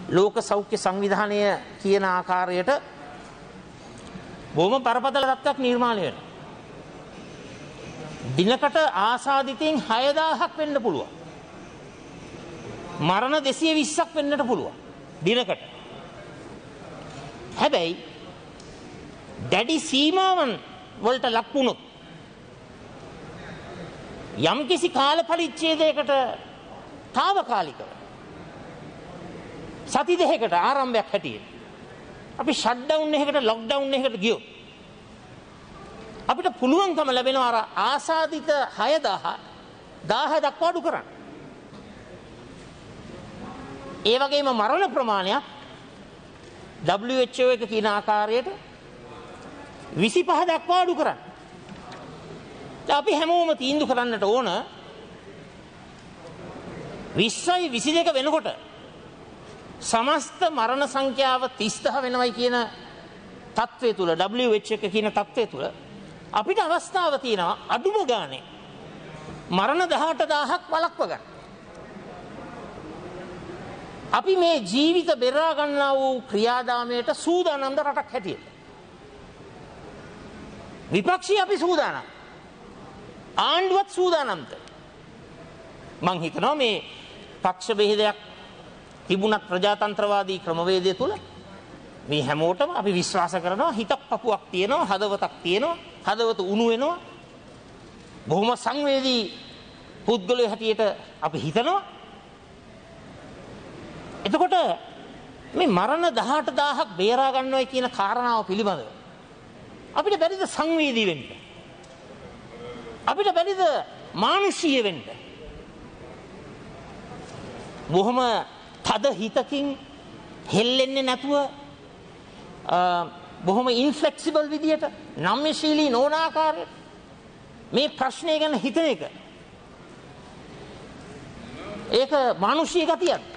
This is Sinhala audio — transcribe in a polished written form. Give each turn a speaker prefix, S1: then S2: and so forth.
S1: ලෝක සෞඛ්‍ය සංවිධානය කියන ආකාරයට බොහොම බරපතල තත්ත්වයක් නිර්මාණය වෙනවා. දිනකට ආසාදිතයින් 6000ක් වෙන්න පුළුවන්. මරණ 220ක් වෙන්නට පුළුවන් දිනකට. හැබැයි දැඩි සීමාවන් වලට ලක් වුණොත් යම්කිසි කාල පරිච්ඡේදයකට తాවකාලිකව සති දෙකකට ආරම්භයක් හැටියට අපි ෂට් ඩවුන් එකකට ලොක් ඩවුන් එකකට ගියොත් අපිට පුළුවන්කම ලැබෙනවා අර ආසාදිත 1000 දක්වා අඩු කරන්න. ඒ වගේම මරණ ප්‍රමාණයක් WHO එක කියන ආකාරයට 25 දක්වා අඩු කරන්න. අපි හැමෝම තීන්දුව කරන්නට ඕන 20යි 22 වෙනකොට සමස්ත මරණ සංඛ්‍යාව 30000 වෙනවයි කියන තත්ත්වය තුල WHO එක කියන තත්ත්වය තුල අපිට අවස්ථාව තියෙනවා අඩුම ගානේ මරණ 18000ක් වළක්ව ගන්න. අපි මේ ජීවිත බෙරා ගන්නා වූ ක්‍රියාදාමයට සූදානම්ද රටක් හැටියට? විපක්ෂී අපි සූදානම්. ආණ්ඩුවත් සූදානම්ද? මං හිතනවා මේ පක්ෂ බෙහෙදයක් තිබුණත් ප්‍රජාතන්ත්‍රවාදී ක්‍රමවේදය තුල මේ හැමෝටම අපි විශ්වාස කරනවා හිතක් පපුවක් තියෙනවා, හදවතක් තියෙනවා, හදවත උණු වෙනවා. බොහොම සංවේදී පුද්ගලයෝ හැටියට අපි හිතනවා. එතකොට මේ මරණ 18000ක් බේරා ගන්නවයි කියන කාරණාව පිළිබඳව අපිට බැරිද සංවේදී වෙන්න? අපිට බැරිද මානුෂීය වෙන්න? බොහොම තද හිතකින් හෙල්ලෙන්නේ නැතුව බොහොම ඉන්ෆ්ලෙක්සිබල් විදියට නම්‍යශීලී නොවන ආකාරයට මේ ප්‍රශ්නය ගැන හිතන එක ඒක මානුෂීය ගතියක්.